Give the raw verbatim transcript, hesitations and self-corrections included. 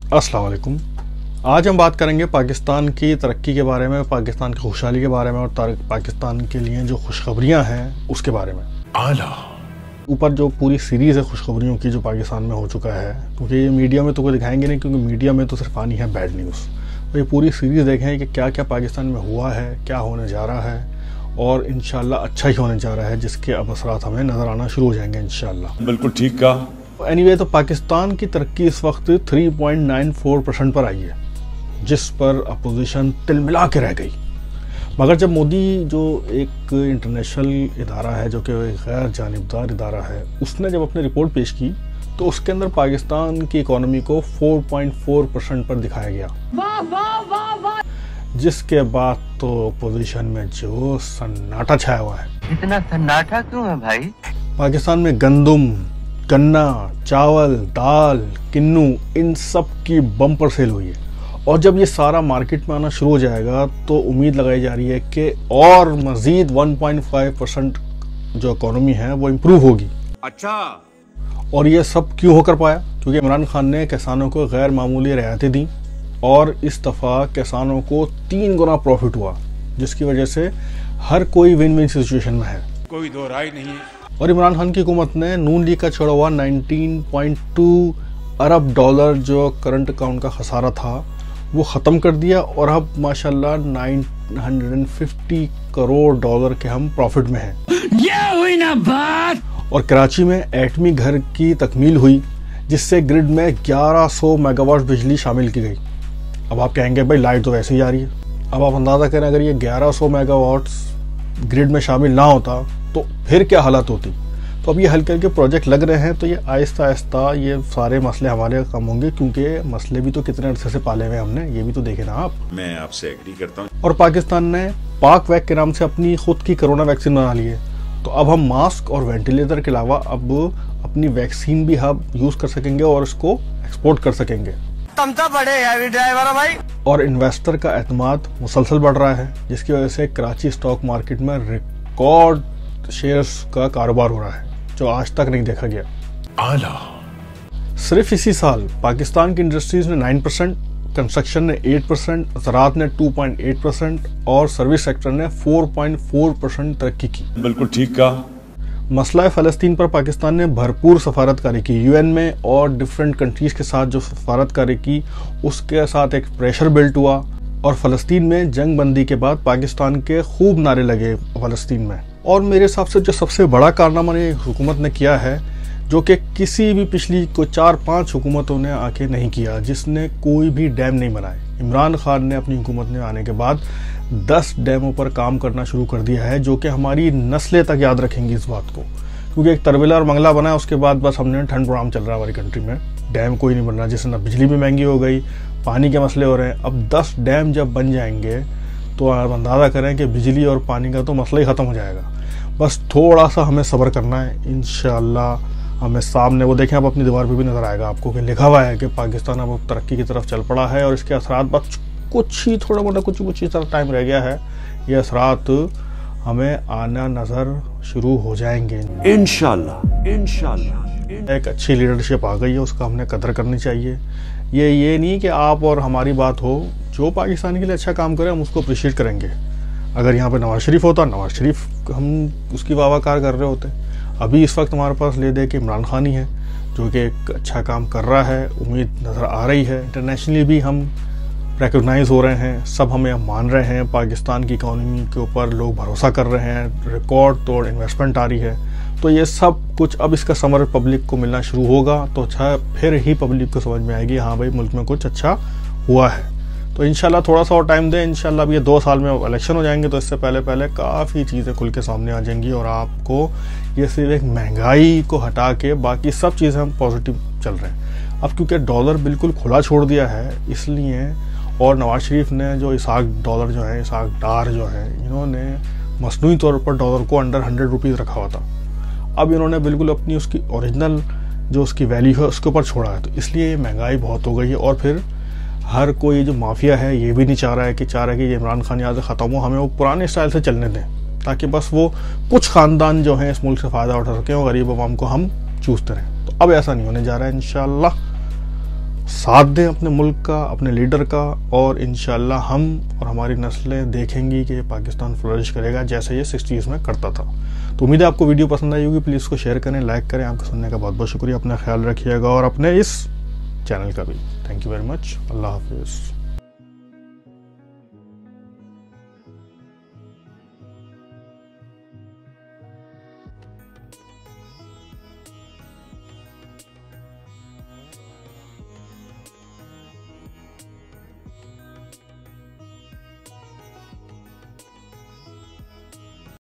अस्सलाम वालेकुम। आज हम बात करेंगे पाकिस्तान की तरक्की के बारे में, पाकिस्तान की खुशहाली के बारे में और पाकिस्तान के लिए जो खुशखबरियां हैं उसके बारे में। आला ऊपर जो पूरी सीरीज़ है खुशखबरियों की जो पाकिस्तान में हो चुका है, क्योंकि ये मीडिया में तो कोई दिखाएंगे नहीं, क्योंकि मीडिया में तो सिर्फ आनी है बैड न्यूज़। तो ये पूरी सीरीज़ देखें कि क्या क्या पाकिस्तान में हुआ है, क्या होने जा रहा है और इंशाल्लाह अच्छा ही होने जा रहा है, जिसके अब असरात हमें नज़र आना शुरू हो जाएंगे इंशाल्लाह। बिल्कुल ठीक कहा। एनीवे anyway, तो पाकिस्तान की तरक्की इस वक्त तीन पॉइंट नौ चार परसेंट पर आई है, जिस पर अपोजिशन तिलमिला के रह गई। मगर जब मोदी जो एक इंटरनेशनल इदारा है, जो कि गैर जानिबदार इदारा है, उसने जब अपनी रिपोर्ट पेश की तो उसके अंदर पाकिस्तान की इकोनॉमी को चार पॉइंट चार परसेंट पर दिखाया गया। वाह वाह वाह वाह। जिसके बाद तो अपोजिशन में जो सन्नाटा छाया हुआ है। इतना सन्नाटा क्यों है भाई? पाकिस्तान में गंदम, गन्ना, चावल, दाल, किन्नू, इन सब की बम्पर सेल हुई है। और जब ये सारा मार्केट में आना शुरू हो जाएगा तो उम्मीद लगाई जा रही है कि और मजीद एक पॉइंट पाँच परसेंट जो इकोनॉमी है वो इम्प्रूव होगी। अच्छा। और ये सब क्यों होकर पाया? क्योंकि इमरान खान ने किसानों को गैर मामूली रियायतें दी और इस दफ़ा किसानों को तीन गुना प्रॉफिट हुआ, जिसकी वजह से हर कोई विन विन सिचुएशन में है, कोई दो राय नहीं है। और इमरान खान की हुकूमत ने नून लीग का छोड़ा हुआ उन्नीस पॉइंट दो अरब डॉलर जो करंट अकाउंट का खसारा था वो ख़त्म कर दिया और अब माशाल्लाह नौ सौ पचास करोड़ डॉलर के हम प्रॉफिट में हैं। ये हुई ना बात। और कराची में एटमी घर की तकमील हुई, जिससे ग्रिड में ग्यारह सौ मेगावाट बिजली शामिल की गई। अब आप कहेंगे भाई लाइट तो वैसे ही आ रही है। अब आप अंदाज़ा करें, अगर ये ग्यारह सौ मेगावाट ग्रिड में शामिल ना होता तो फिर क्या हालत होती। तो अब ये हल्के हल्के प्रोजेक्ट लग रहे हैं, तो ये आहिस्ता आहिस्ता ये सारे मसले हमारे कम होंगे, क्योंकि मसले भी तो कितने अरसे से पाले हुए हमने, ये भी तो देखे ना आप। मैं आपसे एग्री करता हूँ। और पाकिस्तान ने पाक वैक के नाम से अपनी खुद की कोरोना वैक्सीन बना ली है, तो अब हम मास्क और वेंटिलेटर के अलावा अब अपनी वैक्सीन भी हम यूज़ कर सकेंगे और इसको एक्सपोर्ट कर सकेंगे। तुम तो बड़े हैवी ड्राइवर हो भाई। और इन्वेस्टर का एतमाद मुसलसल बढ़ रहा है, जिसकी वजह से कराची स्टॉक मार्केट में रिकॉर्ड शेयर्स का कारोबार हो रहा है, जो आज तक नहीं देखा गया। आला। सिर्फ इसी साल पाकिस्तान की इंडस्ट्रीज ने नौ परसेंट, कंस्ट्रक्शन ने आठ परसेंट, ज़राअत ने दो पॉइंट आठ परसेंट और सर्विस सेक्टर ने चार पॉइंट चार परसेंट तरक्की की। बिल्कुल ठीक कहा। मसला फ़लस्तीन पर पाकिस्तान ने भरपूर सफारतकारी की यूएन में और डिफरेंट कंट्रीज़ के साथ जो सफारतकारी की, उसके साथ एक प्रेशर बिल्ट हुआ और फ़लस्तीन में जंग बंदी के बाद पाकिस्तान के खूब नारे लगे फ़लस्तीन में। और मेरे हिसाब से जो सबसे बड़ा कारनामा ने हुकूमत ने किया है, जो कि किसी भी पिछली को चार पांच हुकूमतों ने आके नहीं किया, जिसने कोई भी डैम नहीं बनाए। इमरान खान ने अपनी हुकूमत में आने के बाद दस डैमों पर काम करना शुरू कर दिया है, जो कि हमारी नस्लें तक याद रखेंगी इस बात को, क्योंकि एक तरवेला और मंगला बना है, उसके बाद बस हमने ठंड प्रोग्राम चल रहा है हमारी कंट्री में, डैम कोई नहीं बन रहा, जिससे ना बिजली भी महंगी हो गई, पानी के मसले हो रहे हैं। अब दस डैम जब बन जाएंगे तो आप अंदाज़ा करें कि बिजली और पानी का तो मसला ही ख़त्म हो जाएगा। बस थोड़ा सा हमें सब्र करना है, इंशाल्लाह हमें सामने वो देखें, आप अपनी दीवार पे भी नज़र आएगा आपको कि लिखा हुआ है कि पाकिस्तान अब तरक्की की तरफ चल पड़ा है और इसके असरात बस कुछ ही थोड़ा मोटा कुछ कुछ ही तरह टाइम रह गया है, ये असरात हमें आना नज़र शुरू हो जाएंगे इंशाल्लाह। इंशाल्लाह एक अच्छी लीडरशिप आ गई है, उसका हमने कदर करनी चाहिए। ये ये नहीं कि आप और हमारी बात हो, जो पाकिस्तान के लिए अच्छा काम करे हम उसको अप्रिशिएट करेंगे। अगर यहाँ पे नवाज शरीफ होता, नवाज शरीफ हम उसकी वाहवाकार कर रहे होते। अभी इस वक्त हमारे पास ले दे के इमरान खान ही है, जो कि एक अच्छा काम कर रहा है, उम्मीद नज़र आ रही है। इंटरनेशनली भी हम रिकॉग्नाइज हो रहे हैं, सब हमें मान रहे हैं, पाकिस्तान की इकॉनमी के ऊपर लोग भरोसा कर रहे हैं, रिकॉर्ड तोड़ इन्वेस्टमेंट आ रही है। तो ये सब कुछ अब इसका समर पब्लिक को मिलना शुरू होगा, तो अच्छा फिर ही पब्लिक को समझ में आएगी हाँ भाई मुल्क में कुछ अच्छा हुआ है। तो इंशाल्लाह थोड़ा सा और टाइम दें, इंशाल्लाह अब ये दो साल में इलेक्शन हो जाएंगे, तो इससे पहले पहले काफ़ी चीज़ें खुल के सामने आ जाएंगी और आपको ये सिर्फ एक महंगाई को हटा के बाकी सब चीज़ें हम पॉजिटिव चल रहे हैं। अब क्योंकि डॉलर बिल्कुल खुला छोड़ दिया है, इसलिए और नवाज शरीफ ने जो इसाक डॉलर जो है, इसाक डार जो है, इन्होंने मसनूई तौर पर डॉलर को अंडर हंड्रेड रुपीज़ रखा हुआ था। अब इन्होंने बिल्कुल अपनी उसकी ओरिजिनल जो उसकी वैल्यू है उसके ऊपर छोड़ा है, तो इसलिए ये महंगाई बहुत हो गई है। और फिर हर कोई जो माफिया है ये भी नहीं चाह रहा है कि चाह रहा है कि ये इमरान खान यहाँ से ख़त्म हो, हमें वो पुराने स्टाइल से चलने दें, ताकि बस वो कुछ ख़ानदान जो है इस मुल्क से फ़ायदा उठा सकें और गरीब अवाम को हम चूसते रहें। तो अब ऐसा नहीं होने जा रहा है इंशाअल्लाह। साथ दें अपने मुल्क का, अपने लीडर का, और इंशाल्लाह हम और हमारी नस्लें देखेंगी कि पाकिस्तान फ्लरिश करेगा जैसे ये सिक्सटीज़ में करता था। तो उम्मीद है आपको वीडियो पसंद आई होगी। प्लीज़ इसको शेयर करें, लाइक करें। आपको सुनने का बहुत बहुत शुक्रिया। अपना ख्याल रखिएगा और अपने इस चैनल का भी। Thank you very much. अल्लाह हाफिज़।